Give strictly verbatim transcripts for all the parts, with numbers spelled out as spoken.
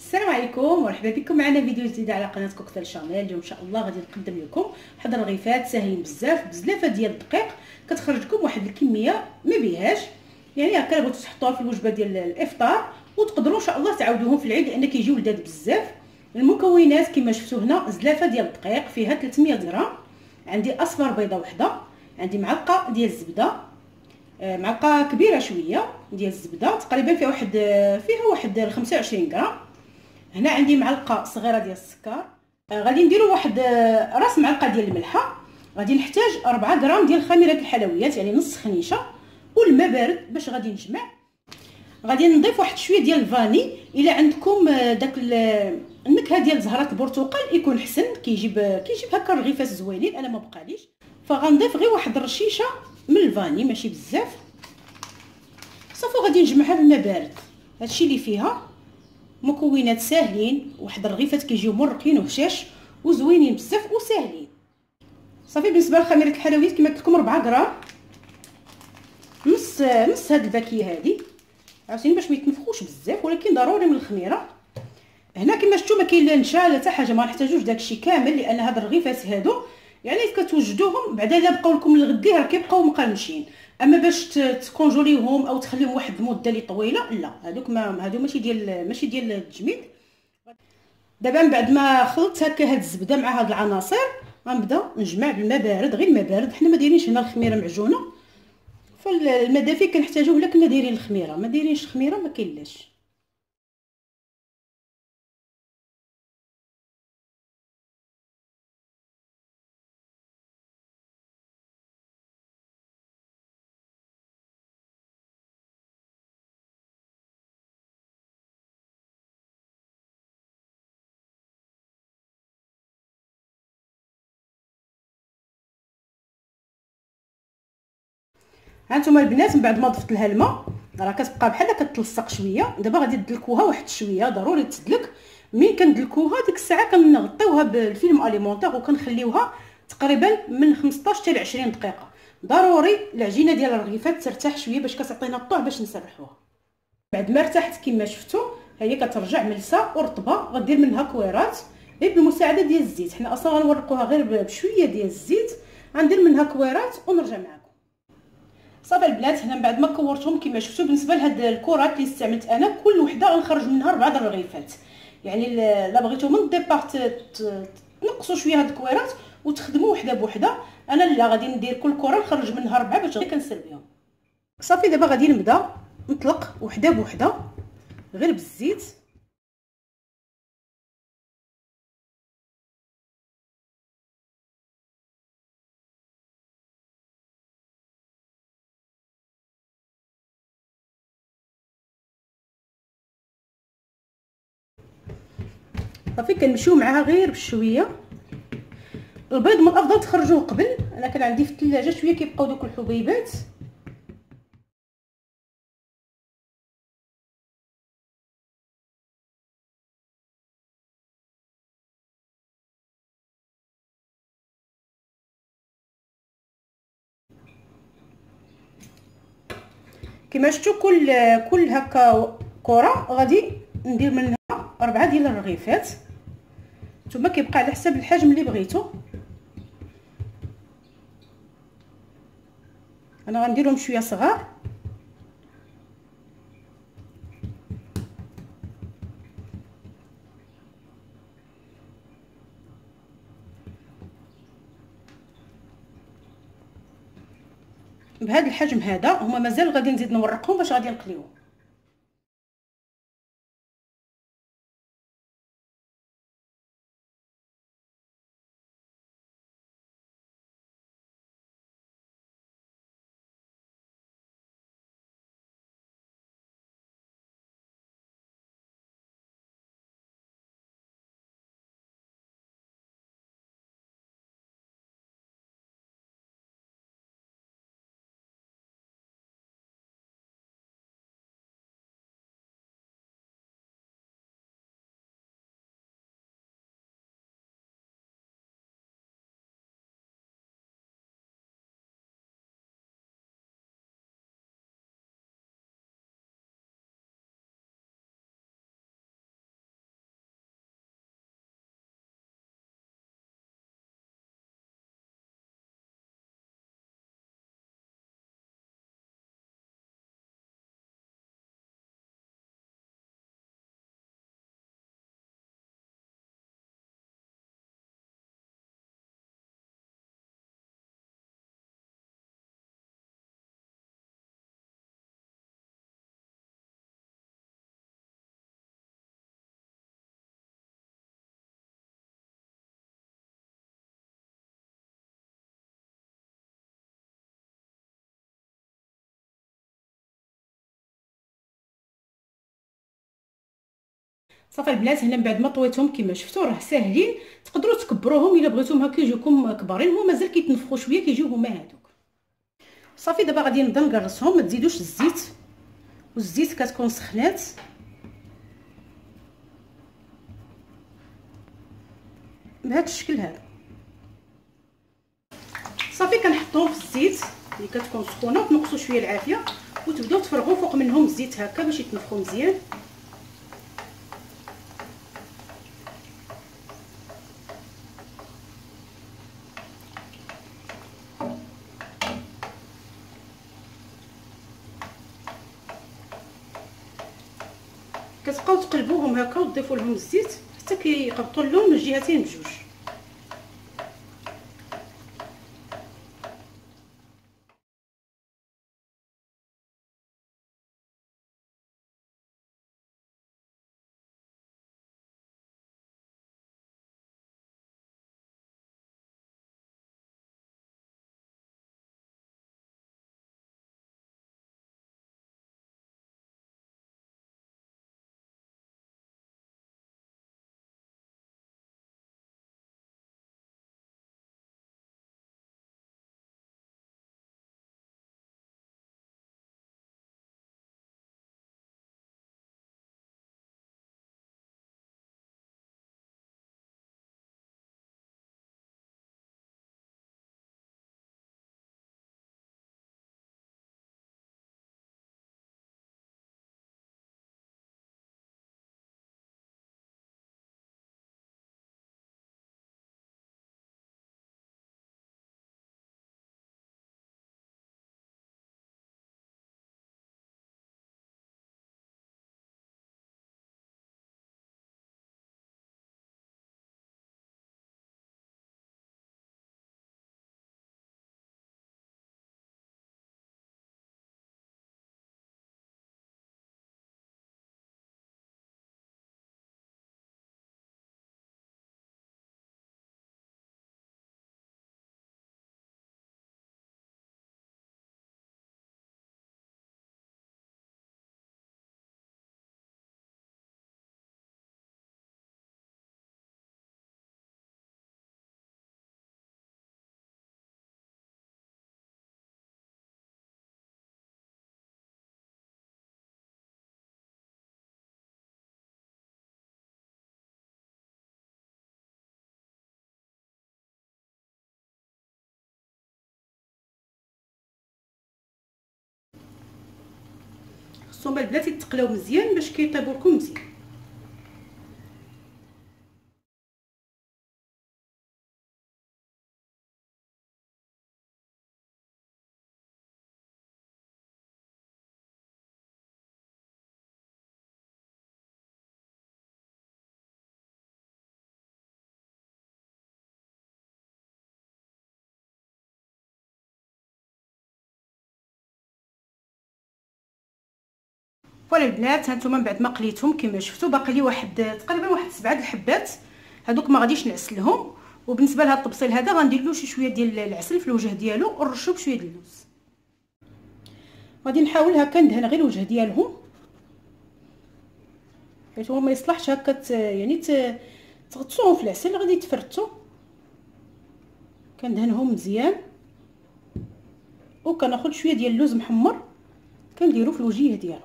السلام عليكم ومرحبا بكم معنا فيديو جديد على قناه كوكتيل شانيل. اليوم ان شاء الله غادي نقدم لكم واحد الرغيفات ساهلين بزاف بزلافه ديال الدقيق، كتخرج لكم واحد الكميه ما بيهاش، يعني هكا بغيتو تحطوها في الوجبه ديال الافطار وتقدروا ان شاء الله تعاودوهم في العيد لان كيجيو لذاذ بزاف. المكونات كما شفتوا هنا زلافه ديال الدقيق فيها ثلاثمية غرام، عندي اصفر بيضه وحده، عندي معلقه ديال الزبده، معلقه كبيره شويه ديال الزبده تقريبا فيها واحد فيها واحد خمسة وعشرين غرام. هنا عندي معلقه صغيره ديال السكر، آه غادي نديروا واحد آه راس معلقه ديال الملحه. غادي نحتاج أربعة غرام ديال خميره الحلويات يعني نص خنيشه، والماء بارد باش غادي نجمع. غادي نضيف واحد شويه ديال الفاني، الا عندكم آه داك النكهه ديال زهره البرتقال يكون حسن، كيجيب كيجيب هكا الرغيفات زوينين. انا ما بقاليش فغنضيف غير واحد الرشيشه من الفاني ماشي بزاف صافي. غادي نجمعها بالماء بارد. هادشي اللي فيها مكونات ساهلين، واحد الرغيفات كيجيو مرقين وهشاش وزوينين بزاف وساهلين صافي. بالنسبه لخميره الحلويات كما قلت لكم أربعة غرام، نص نص هاد الباكيه هادي عاوتاني باش ما يتنفخوش بزاف، ولكن ضروري من الخميره. هنا كما شفتوا ما كاين لا نشا لا حتى حاجه، ما نحتاجوش داكشي كامل لان هاد الرغيفات هادو يعني كتوجدوهم بعدا الا بقاو لكم لغدي راه كيبقاو مقرمشين. اما باش تكونجوليهم او تخليهم واحد المده اللي طويله لا، هادوك ما هادو ماشي ديال ماشي ديال التجميد. دابا من بعد ما خلطت هكا هاد الزبده مع هاد العناصر غنبدا نجمع بالماء بارد، غير الماء بارد. حنا ما دايرينش هنا الخميره معجونه، فالماء دافي كنحتاجوه الا كنا دايرين الخميره. ما دايرينش الخميره ما كاينلاش. هانتوما البنات من بعد ما ضفت لها الماء راه كتبقى بحال كتلصق شويه. دابا غادي تدلكوها واحد شويه، ضروري تدلك. مين كندلكوها ديك الساعه كنغطيوها بالفيلم اليمونتير وكنخليوها تقريبا من خمسطاش حتى عشرين دقيقه. ضروري العجينه ديال الرغيفات ترتاح شويه باش كتعطينا الطعم باش نسرحوها. بعد ما ارتاحت كما شفتوا هي كترجع ملسه ورطبه، غدير منها كويرات غير بالمساعده ديال الزيت. حنا اصلا غنورقوها غير بشويه ديال الزيت، غندير منها كويرات ونرجع معكم. صافي البنات هنا من بعد ما كورتهم كما شفتوا بالنسبه لهاد الكرات اللي استعملت انا كل وحده غنخرج منها اربعه د الرغيفات. يعني الا بغيتو من الديبار تنقصوا شويه هاد الكويرات وتخدموا وحده بوحده، انا لا غادي ندير كل كره نخرج منها اربعه باش كنسر بهم. صافي دابا غادي نبدا نطلق وحده بوحده غير بالزيت. صافي كنمشيو معاها غير بشويه. البيض من الافضل تخرجوه قبل، انا كان عندي في الثلاجه شويه كيبقاو دوك الحبيبات. كما شفتوا كل كل هكا كره غادي ندير منها اربعه ديال الرغيفات. نتوما كيبقى على حسب الحجم اللي بغيتو. انا غنديرهم شويه صغار. بهذا الحجم هذا هما مازال غادي نزيد نورقهم باش غادي نقليوهم. صافي البنات هنا من بعد ما طويتهم كما شفتوا راه ساهلين، تقدروا تكبروهم الا بغيتوهم هكا يجيوكم كبارين، هما مازال كيتنفخوا شويه كيجيو هما هادوك. صافي دابا غادي نبدا نقرصهم، ما تزيدوش الزيت، والزيت كتكون سخنات. بهذا الشكل هذا صافي كنحطوهم في الزيت اللي كتكون سخونه، وتنقصوا شويه العافيه وتبداو تفرغوا فوق منهم الزيت هكا باش يتنفخوا مزيان. كتبقاو تقلبوهم هكا وتضيفوا لهم الزيت حتى كيقبطوا اللون من الجهتين بجوج. خصهم البنات يتقلاو مزيان باش كيطيبوا لكم مزيان. فوالا البنات هانتوما من بعد ما قليتهم كما شفتوا باقي لي واحد تقريبا واحد سبعه د الحبات، هذوك ما غاديش نعسلهم. وبالنسبه لهذا الطبسيل هذا غندير له شي شويه ديال العسل في الوجه ديالو ونرشو بشويه ديال اللوز. غادي نحاول هكا ندهن غير الوجه ديالهم حيت هو ما يصلحش هكا يعني تغطسوهم في العسل، غادي يتفرتوا. كندهنهم مزيان وكناخذ شويه ديال اللوز محمر كنديرو في الوجيه ديالو.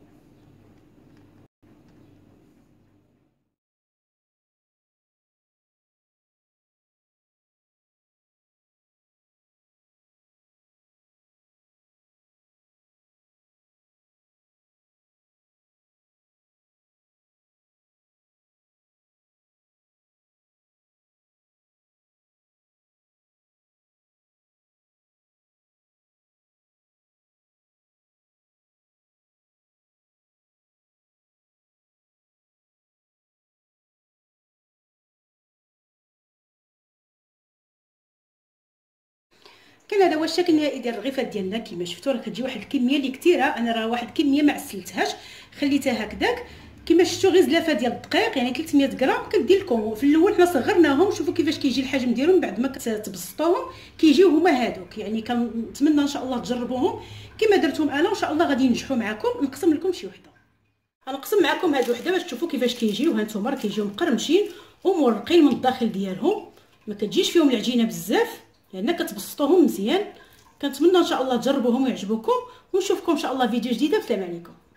كان هذا هو الشكل النهائي ديال الرغيفات ديالنا. كما شفتوا راه كتجي واحد الكميه اللي كثيره، انا راه واحد الكميه ما عسلتهاش خليتها هكذاك. كما شفتوا غير زلافه ديال الدقيق يعني ثلاثمية غرام كدير لكم. في الاول حنا صغرناهم، شوفوا كيفاش كيجي الحجم ديالهم بعد ما كتبسطوهم كيجيو هما هادوك. يعني كنتمنى ان شاء الله تجربوهم كما درتهم انا، وان شاء الله غادي ينجحوا معكم. نقسم لكم شي وحده. غنقسم معكم هاد الوحده باش تشوفوا كيفاش كيجيو. ها نتوما راه كيجيو مقرمشين ومورقين من الداخل ديالهم، ما كتجيش فيهم العجينه بزاف لان كتبسطوهم مزيان. كنتمنى ان شاء الله تجربوهم ويعجبوكم، ونشوفكم ان شاء الله فيديو جديده. السلام عليكم.